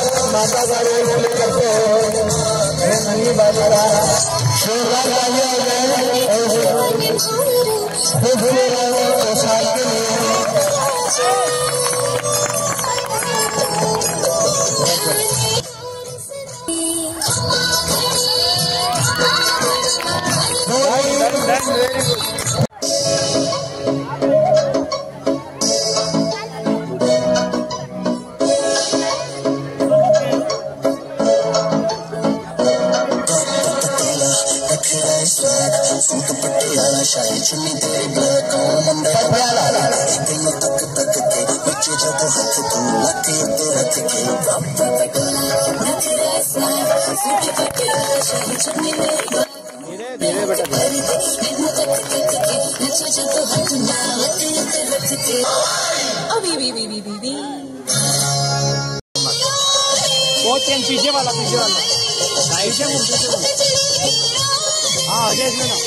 माता का रोल करते हैं नहीं बाजा शोभा शाही चुन्नी तेरी ब्लैक मुंडे तेनू तक तक के बच्चे जब हाथ तू लगे ते रख के धीरे बेटा बहुत पीछे वाला हाँ देख लेना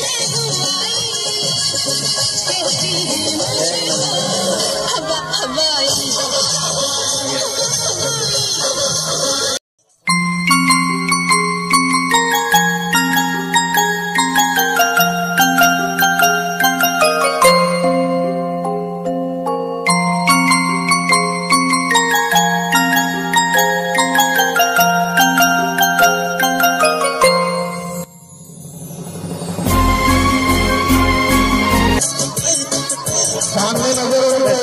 सामने नजर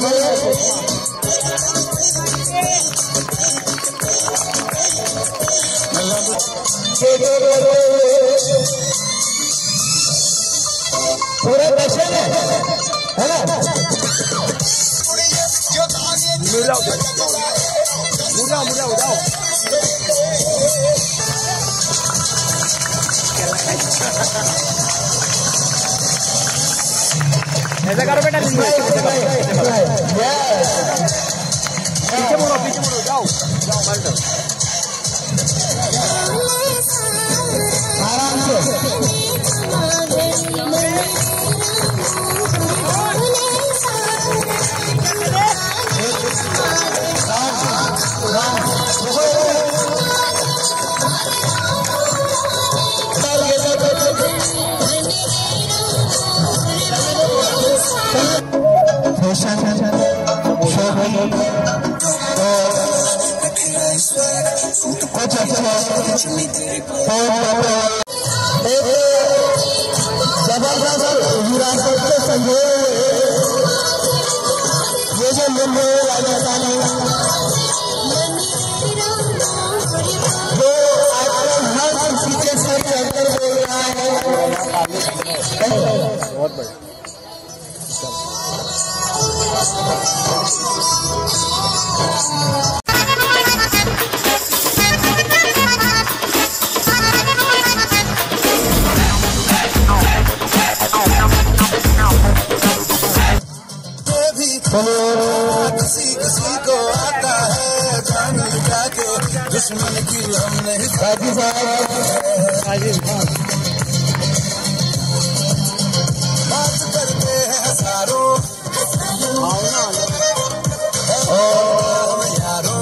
पूरा दर्शन है ना मुड़ा उड़ाओ ऐसा करो बेटा पीछे मुड़ो जाओ आराम से जबरदस्त विरासत के संयोग ये जो मुंबई राजस्थान जो आजकल हर किसी के सर चढ़कर बोल रहा है बहुत बढ़िया किसी किसी को आता है जान लगा के दुश्मन की हम नहीं खाती बात करते हैं हजारों यारों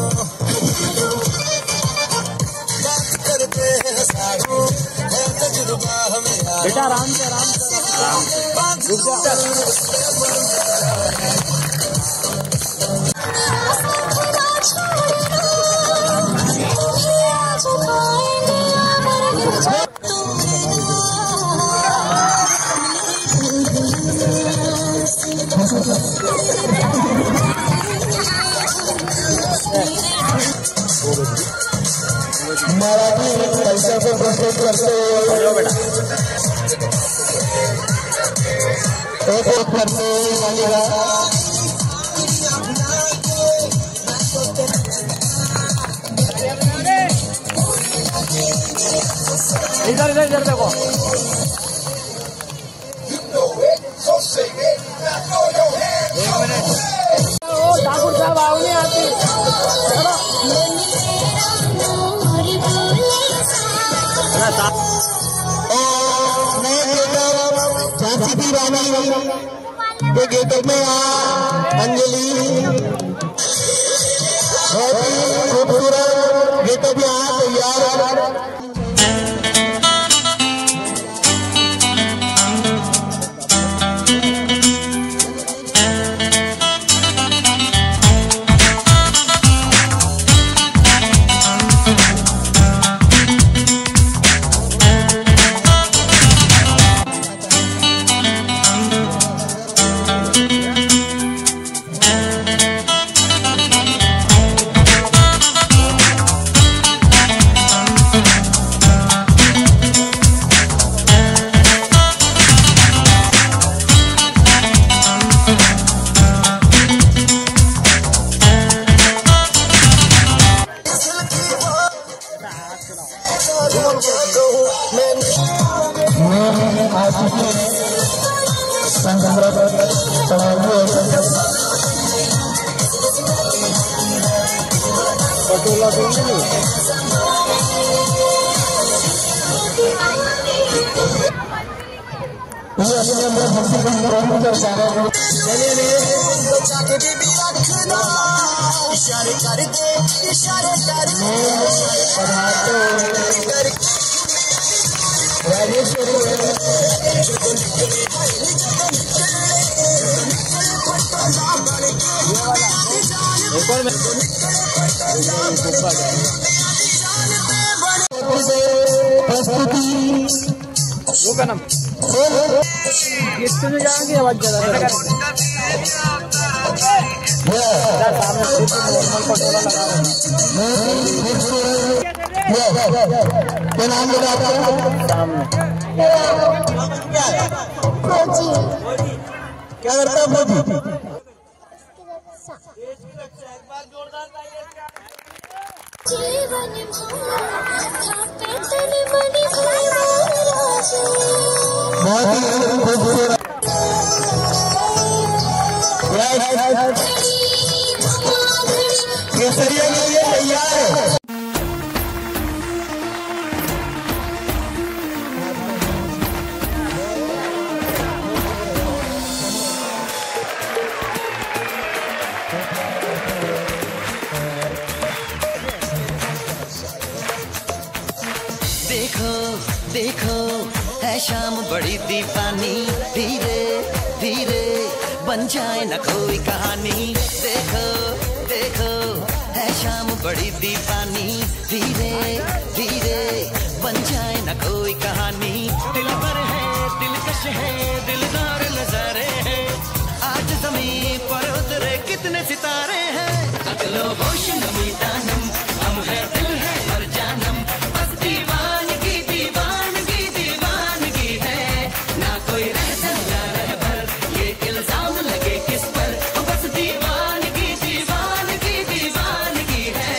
बात करते हैं हजारों है तजुर्बा हमें बेटा आराम से मराठी कल्चर को प्रस्तुत करते हुए एक करते इधर देखो ठाकुर साहब आओ नहीं आती झांसी रानी के गेटों में अंजलि बहुत ही खूबसूरत इशारे कर दे इशारे कर दे वो का नाम कितने जाएंगे आवाज ज्यादा क्या नाम बोला आपका? क्या करता है मोदी? केसरिया के लिए तैयार है। देखो देखो है शाम बड़ी दीवानी, धीरे धीरे बन जाए न कोई कहानी। देखो देखो है शाम बड़ी दीवानी, धीरे धीरे बन जाए न कोई कहानी। दिल पर है दिलकश है दिलदार नजारे हैं, आज जमीन पर उतरे कितने सितारे हैं। अगलो होश नमी दानम हम है दिल है और जानम, बस दीवानगी दीवानगी दीवानगी है। ना कोई रहता ना रहबर ये इल्जाम लगे किस पर, बस दीवानगी दीवानगी दीवानगी है।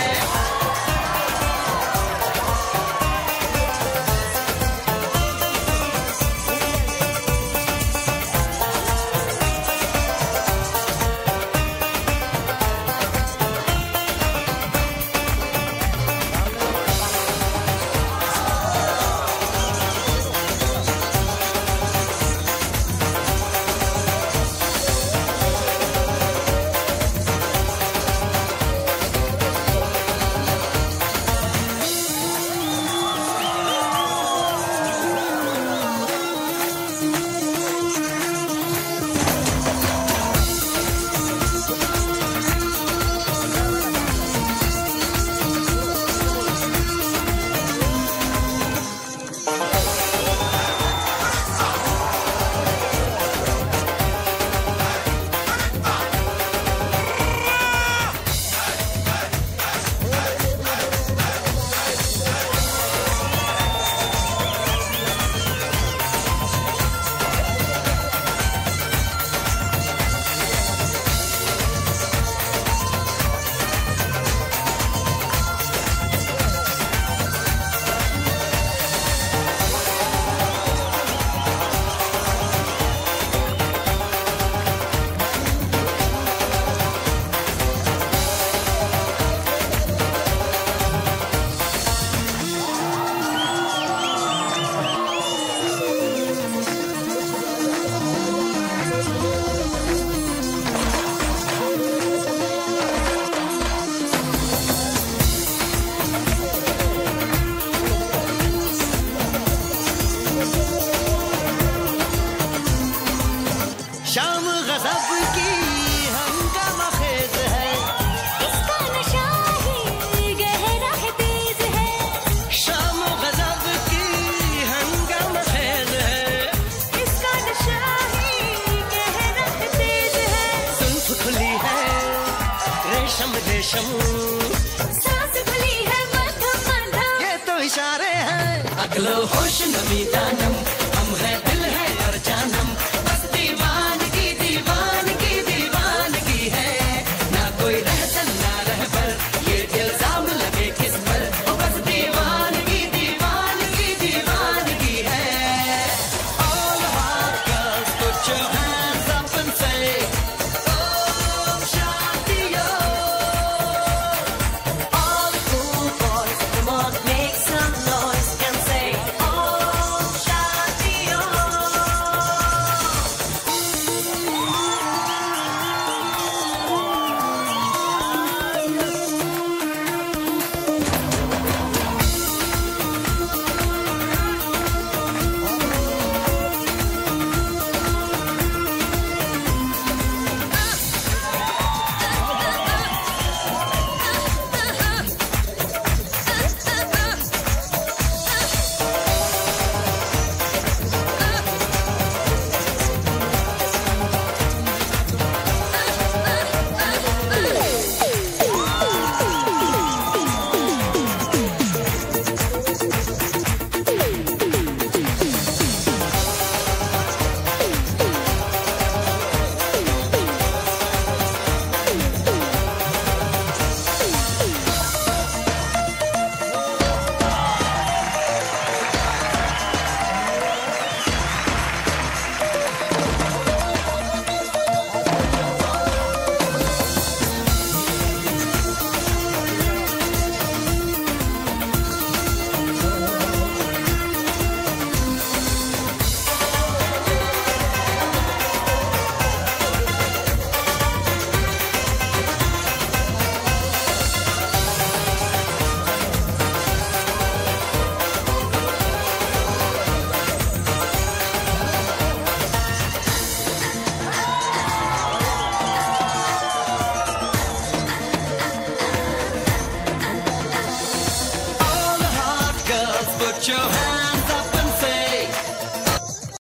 शाम गज़ब की हंगामा खेज है, इसका नशा ही गहरा है तेज है। शाम गज़ब की हंगामा खेज है, इसका नशा ही गहरा है तेज है। जुल्फ खुली है रेशम रेशम, सांस खुली है मध्यम मध्यम, ये तो इशारे हैं। अगलो होश नमी दानम हम है दिल है और जानम, बस दीवानगी दीवानगी दीवानगी है। ना कोई रहता ना रहबर ये इल्जाम लगे किस पर, बस दीवानगी your hands.